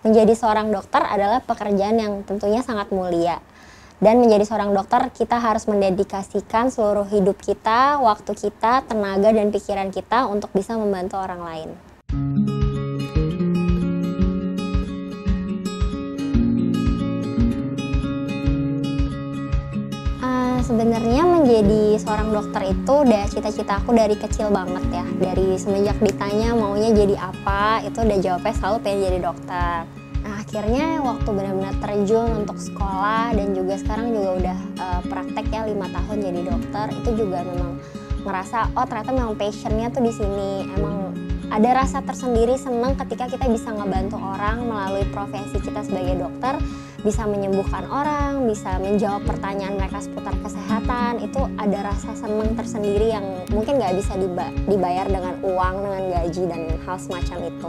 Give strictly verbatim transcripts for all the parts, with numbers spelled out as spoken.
menjadi seorang dokter adalah pekerjaan yang tentunya sangat mulia. Dan menjadi seorang dokter kita harus mendedikasikan seluruh hidup kita, waktu kita, tenaga dan pikiran kita untuk bisa membantu orang lain. Uh, sebenarnya menjadi seorang dokter itu udah cita-cita aku dari kecil banget ya. Dari semenjak ditanya maunya jadi apa, itu udah jawabnya selalu pengen jadi dokter. Nah, akhirnya waktu benar-benar terjun untuk sekolah dan juga sekarang juga udah uh, praktek ya lima tahun jadi dokter, itu juga memang ngerasa oh ternyata memang passionnya tuh di sini. Emang ada rasa tersendiri senang ketika kita bisa ngebantu orang melalui profesi kita sebagai dokter, bisa menyembuhkan orang, bisa menjawab pertanyaan mereka seputar kesehatan. Itu ada rasa senang tersendiri yang mungkin nggak bisa dibayar dengan uang, dengan gaji dan hal semacam itu.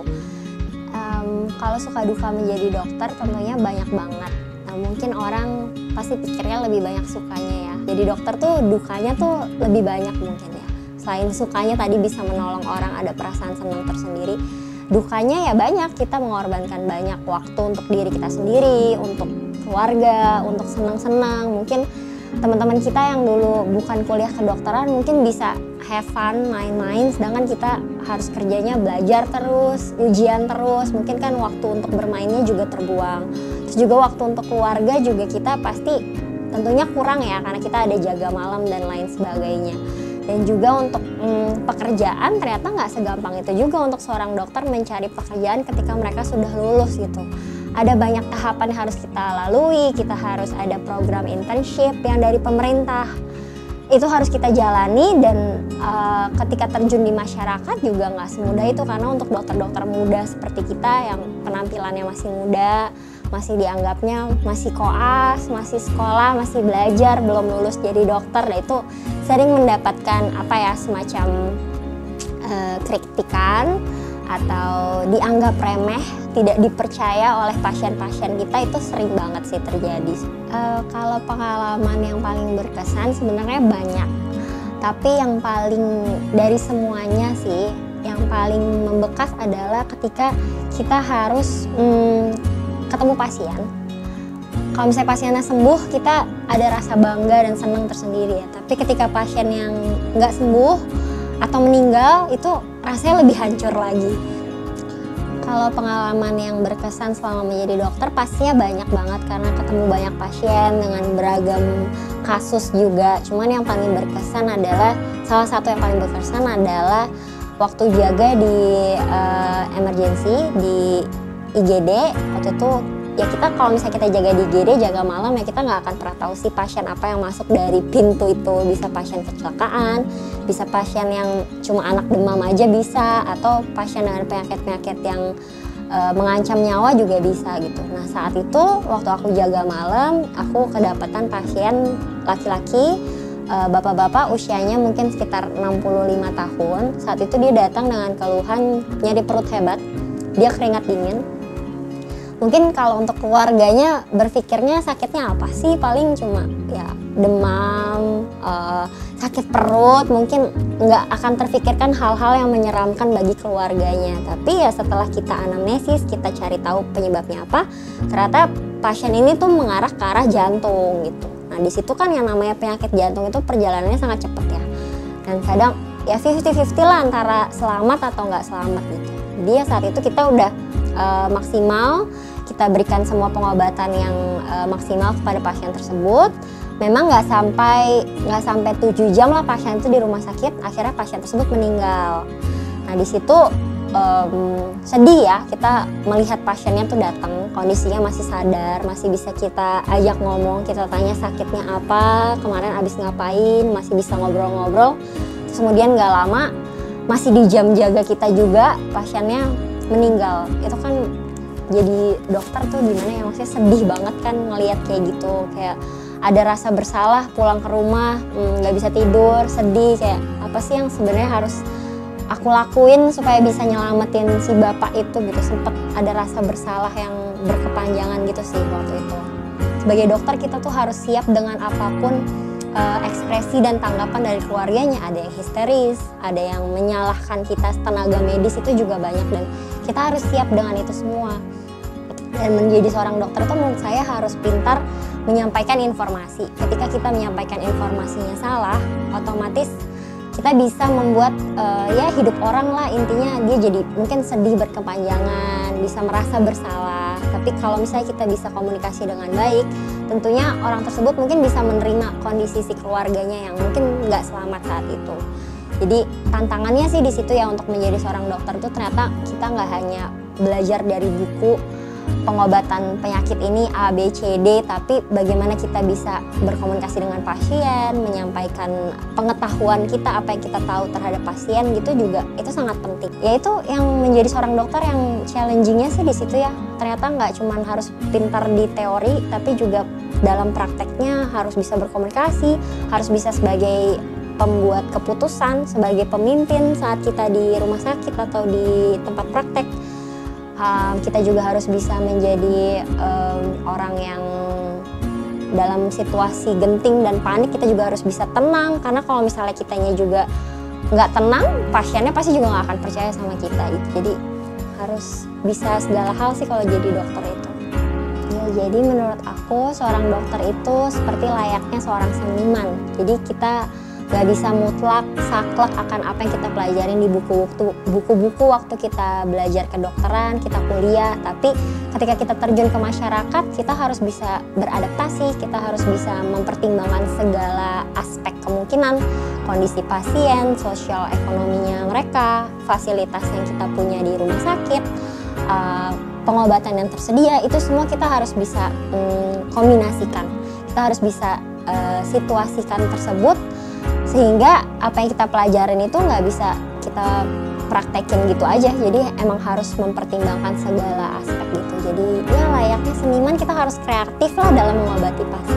Um, kalau suka duka menjadi dokter tentunya banyak banget. Nah, mungkin orang pasti pikirnya lebih banyak sukanya ya. Jadi dokter tuh dukanya tuh lebih banyak mungkin ya. Selain sukanya tadi bisa menolong orang, ada perasaan senang tersendiri. Dukanya ya banyak, kita mengorbankan banyak waktu untuk diri kita sendiri, untuk keluarga, untuk senang-senang. Mungkin teman-teman kita yang dulu bukan kuliah kedokteran mungkin bisa have fun, main-main, sedangkan kita harus kerjanya belajar terus, ujian terus, mungkin kan waktu untuk bermainnya juga terbuang. Terus juga waktu untuk keluarga juga kita pasti tentunya kurang ya, karena kita ada jaga malam dan lain sebagainya. Dan juga untuk hmm, pekerjaan ternyata nggak segampang itu juga untuk seorang dokter mencari pekerjaan ketika mereka sudah lulus gitu. Ada banyak tahapan yang harus kita lalui, kita harus ada program internship yang dari pemerintah. Itu harus kita jalani dan uh, ketika terjun di masyarakat juga nggak semudah itu, karena untuk dokter-dokter muda seperti kita yang penampilannya masih muda, masih dianggapnya masih koas, masih sekolah, masih belajar, belum lulus jadi dokter, nah itu sering mendapatkan apa ya semacam uh, kritikan atau dianggap remeh, tidak dipercaya oleh pasien-pasien kita, itu sering banget sih terjadi. Uh, kalau pengalaman yang paling berkesan sebenarnya banyak, tapi yang paling dari semuanya sih, yang paling membekas adalah ketika kita harus hmm, ketemu pasien. Kalau misalnya pasiennya sembuh, kita ada rasa bangga dan senang tersendiri ya. Tapi ketika pasien yang nggak sembuh atau meninggal, itu rasanya lebih hancur lagi. Kalau pengalaman yang berkesan selama menjadi dokter pastinya banyak banget, karena ketemu banyak pasien dengan beragam kasus juga. Cuman yang paling berkesan adalah, salah satu yang paling berkesan adalah waktu jaga di uh, emergency di I G D. Waktu itu ya kita kalau misalnya kita jaga di I G D, jaga malam ya, kita nggak akan pernah tahu sih pasien apa yang masuk dari pintu itu. Bisa pasien kecelakaan, bisa pasien yang cuma anak demam aja bisa, atau pasien dengan penyakit-penyakit yang e, mengancam nyawa juga bisa gitu. Nah saat itu waktu aku jaga malam, aku kedapatan pasien laki-laki, e, bapak-bapak usianya mungkin sekitar enam puluh lima tahun. Saat itu dia datang dengan keluhan nyeri perut hebat, dia keringat dingin. Mungkin kalau untuk keluarganya berpikirnya sakitnya apa sih, paling cuma ya demam, uh, sakit perut, mungkin nggak akan terpikirkan hal-hal yang menyeramkan bagi keluarganya. Tapi ya setelah kita anamnesis, kita cari tahu penyebabnya apa, ternyata pasien ini tuh mengarah ke arah jantung gitu. Nah di situ kan yang namanya penyakit jantung itu perjalanannya sangat cepat ya, dan kadang ya fifty fifty lah antara selamat atau nggak selamat gitu. Dia saat itu kita udah uh, maksimal, kita berikan semua pengobatan yang uh, maksimal kepada pasien tersebut. Memang nggak sampai nggak sampai tujuh jam lah pasien itu di rumah sakit, akhirnya pasien tersebut meninggal. Nah di situ um, sedih ya, kita melihat pasiennya tuh datang kondisinya masih sadar, masih bisa kita ajak ngomong, kita tanya sakitnya apa, kemarin abis ngapain, masih bisa ngobrol-ngobrol. Terus kemudian nggak lama, masih di jam jaga kita juga pasiennya meninggal. Itu kan jadi dokter tuh gimana ya, maksudnya sedih banget kan ngelihat kayak gitu, kayak ada rasa bersalah, pulang ke rumah nggak hmm, bisa tidur, sedih, kayak apa sih yang sebenarnya harus aku lakuin supaya bisa nyelamatin si bapak itu gitu. Sempet ada rasa bersalah yang berkepanjangan gitu sih waktu itu. Sebagai dokter kita tuh harus siap dengan apapun uh, ekspresi dan tanggapan dari keluarganya. Ada yang histeris, ada yang menyalahkan kita, tenaga medis itu juga banyak, dan kita harus siap dengan itu semua. Dan menjadi seorang dokter itu menurut saya harus pintar menyampaikan informasi. Ketika kita menyampaikan informasinya salah, otomatis kita bisa membuat uh, ya hidup orang lah, intinya dia jadi mungkin sedih berkepanjangan, bisa merasa bersalah. Tapi kalau misalnya kita bisa komunikasi dengan baik, tentunya orang tersebut mungkin bisa menerima kondisi si keluarganya yang mungkin nggak selamat saat itu. Jadi tantangannya sih di situ ya, untuk menjadi seorang dokter itu ternyata kita nggak hanya belajar dari buku pengobatan penyakit ini A, B, C, D, tapi bagaimana kita bisa berkomunikasi dengan pasien, menyampaikan pengetahuan kita, apa yang kita tahu terhadap pasien gitu juga, itu sangat penting. Ya itu yang menjadi seorang dokter yang challenging-nya sih di situ ya. Ternyata nggak cuma harus pintar di teori, tapi juga dalam prakteknya harus bisa berkomunikasi, harus bisa sebagai pembuat keputusan, sebagai pemimpin saat kita di rumah sakit atau di tempat praktek. Um, kita juga harus bisa menjadi um, orang yang dalam situasi genting dan panik kita juga harus bisa tenang, karena kalau misalnya kitanya juga nggak tenang, pasiennya pasti juga nggak akan percaya sama kita gitu. Jadi harus bisa segala hal sih kalau jadi dokter itu. Ya, jadi menurut aku seorang dokter itu seperti layaknya seorang seniman. Jadi kita gak bisa mutlak saklek akan apa yang kita pelajarin di buku-buku buku-buku waktu kita belajar kedokteran, kita kuliah. Tapi ketika kita terjun ke masyarakat, kita harus bisa beradaptasi, kita harus bisa mempertimbangkan segala aspek kemungkinan, kondisi pasien, sosial ekonominya mereka, fasilitas yang kita punya di rumah sakit, uh, pengobatan yang tersedia, itu semua kita harus bisa um, kombinasikan. Kita harus bisa uh, situasikan tersebut, sehingga apa yang kita pelajarin itu nggak bisa kita praktekin gitu aja. Jadi emang harus mempertimbangkan segala aspek gitu. Jadi ya layaknya seniman, kita harus kreatif lah dalam mengobati pasien.